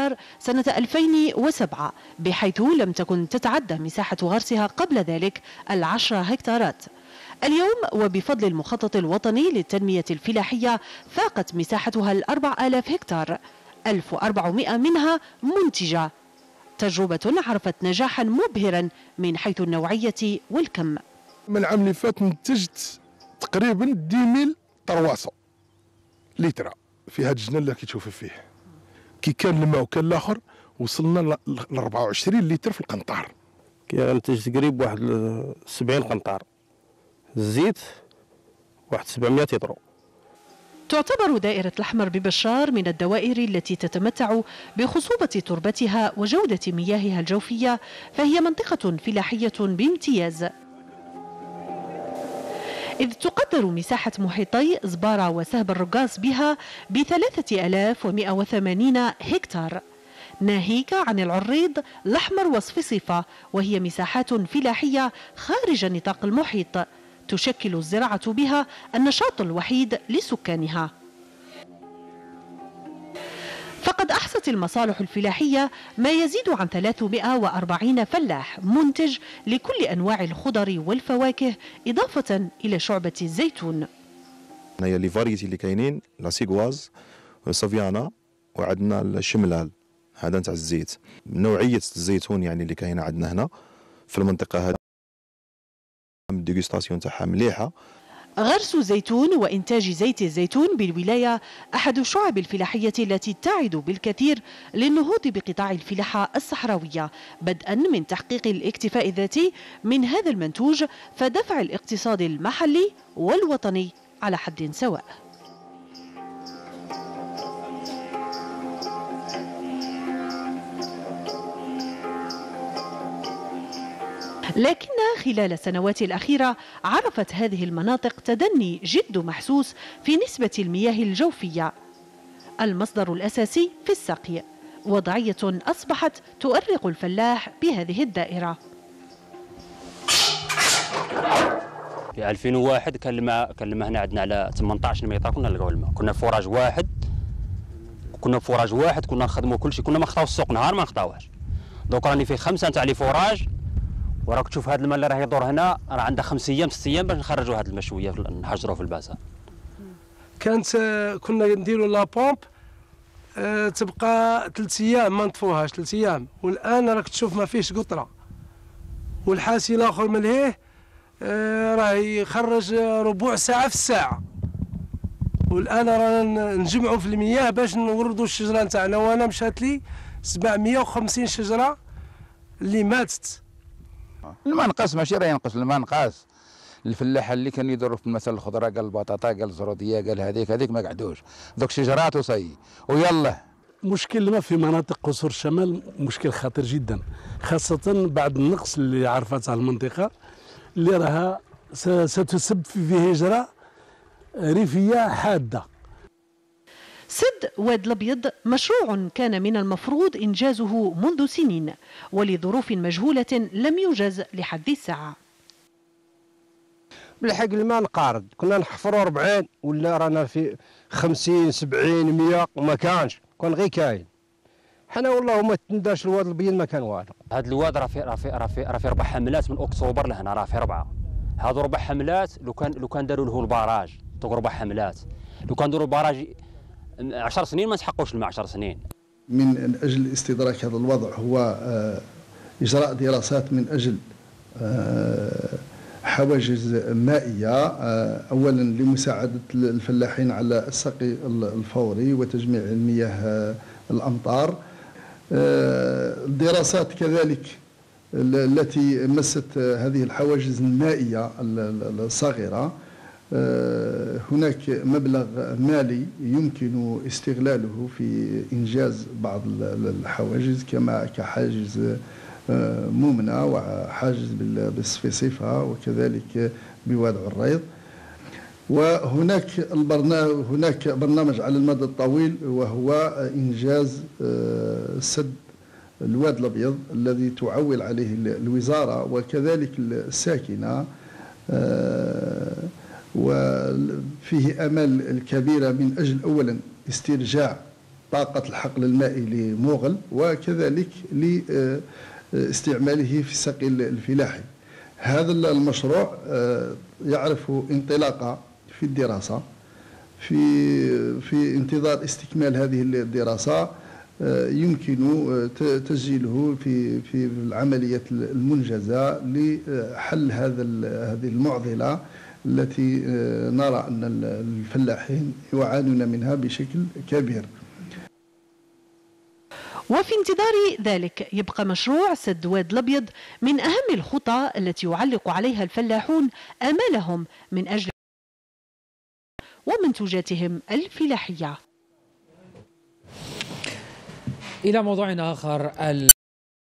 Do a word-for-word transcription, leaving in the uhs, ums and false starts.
سنة ألفين وسبعة، بحيث لم تكن تتعدى مساحة غرسها قبل ذلك العشرة هكتارات. اليوم وبفضل المخطط الوطني للتنمية الفلاحية فاقت مساحتها الأربع آلاف هكتار، ألف وأربعمائة منها منتجة، تجربة عرفت نجاحا مبهرا من حيث النوعية والكم. من العام اللي فات نتجت تقريبا عشرة آلاف طرواسة لتر في هذا الجنان اللي كتشوف فيه. كي كان الماء وكان الاخر وصلنا ل أربعة وعشرين لتر في القنطار. كينتج تقريبا واحد سبعين قنطار. الزيت واحد سبعمائة يطرو. تعتبر دائرة الأحمر ببشار من الدوائر التي تتمتع بخصوبة تربتها وجودة مياهها الجوفية، فهي منطقة فلاحية بامتياز، إذ تقدر مساحة محيطي زبارة وسهب الرقاص بها بثلاثة آلاف ومائة وثمانين هكتار، ناهيك عن العريض الأحمر وصفصفة، وهي مساحات فلاحية خارج نطاق المحيط تشكل الزراعة بها النشاط الوحيد لسكانها. فقد أحصت المصالح الفلاحية ما يزيد عن ثلاثمائة وأربعين فلاح منتج لكل أنواع الخضر والفواكه، إضافة إلى شعبة الزيتون. هي لي فاريتي اللي كاينين لا سيغواز وسافيانا وعندنا الشملال هذا نتاع الزيت. نوعية الزيتون يعني اللي كاينه عندنا هنا في المنطقة هذه الديغوستاسيون تاعها مليحة. غرس الزيتون وإنتاج زيت الزيتون بالولاية أحد الشعب الفلاحية التي تعد بالكثير للنهوض بقطاع الفلاحة الصحراوية، بدءا من تحقيق الاكتفاء الذاتي من هذا المنتوج، فدفع الاقتصاد المحلي والوطني على حد سواء. لكن خلال السنوات الأخيرة عرفت هذه المناطق تدني جد محسوس في نسبة المياه الجوفية، المصدر الأساسي في السقي، وضعية أصبحت تؤرق الفلاح بهذه الدائرة. في ألفين وواحد كان الماء كان الماء هنا عندنا على ثمانية عشر متر كنا نلقاو الماء، كنا فوراج واحد كنا فوراج واحد كنا نخدموا كل شيء، كنا ما نخطاو السوق نهار ما نخطاوهاش. دوك راني في خمسه نتاع لي فوراج، وراك تشوف هذا الماء اللي راه يدور هنا راه عنده خمس ايام ست ايام باش نخرجوا هذا الماء شويه نحجروه في الباسا. كانت كنا نديروا لا بومب أه تبقى ثلاث ايام ما نطفوهاش ثلاث ايام، والان راك تشوف ما فيش قطره، والحاسي الاخر من لهيه أه راه يخرج ربع ساعه في الساعه، والان رانا نجمعوا في المياه باش نوردوا الشجره نتاعنا، وانا مشات لي سبعمائة وخمسين شجره اللي ماتت. الماء نقص ماشي راه ينقص، الماء نقص. الفلاحه اللي كانوا يديروا في مثلا الخضره قال البطاطا قال الزروديه قال هذيك هذيك ما قعدوش، دوك شجرات وصي ويلا. مشكل الماء في مناطق قصور الشمال مشكل خطير جدا، خاصه بعد النقص اللي عرفتها المنطقه اللي راها ستسبب في هجره ريفيه حاده. سد واد الأبيض مشروع كان من المفروض إنجازه منذ سنين، ولظروف مجهولة لم يوجز لحد الساعة. بالحق الماء نقارد، كنا نحفروا أربعين ولا رانا في خمسين سبعين مية وما كانش، كان غير كاين. حنا والله ما تنداش الواد الأبيض ما كان والو. هذا الواد راه في راه في راه في راه في ربع حملات من أكتوبر لهنا، راه في ربعة. هذو ربع حملات لو كان لو كان داروا له البراج، تو ربع حملات. لو كان داروا البراج عشر سنين ما نسحقوش الماء عشر سنين. من أجل استدراك هذا الوضع هو إجراء دراسات من أجل حواجز مائية، أولا لمساعدة الفلاحين على السقي الفوري وتجميع المياه الأمطار. الدراسات كذلك التي مست هذه الحواجز المائية الصغيرة، هناك مبلغ مالي يمكن استغلاله في إنجاز بعض الحواجز كما كحاجز ممنة وحاجز بالصفيصفة وكذلك بواد عريض. وهناك البرنامج هناك برنامج على المدى الطويل وهو إنجاز سد الواد الأبيض الذي تعول عليه الوزارة وكذلك الساكنة، وفيه أمل كبيرة من أجل أولا استرجاع طاقة الحقل المائي لموغل، وكذلك لاستعماله في السقي الفلاحي. هذا المشروع يعرف انطلاقة في الدراسة. في في انتظار استكمال هذه الدراسة يمكن تسجيله في في العملية المنجزة لحل هذا هذه المعضلة التي نرى أن الفلاحين يعانون منها بشكل كبير. وفي انتظار ذلك يبقى مشروع سد واد الأبيض من أهم الخطى التي يعلق عليها الفلاحون آمالهم من أجل ومنتوجاتهم الفلاحية. إلى موضوع آخر.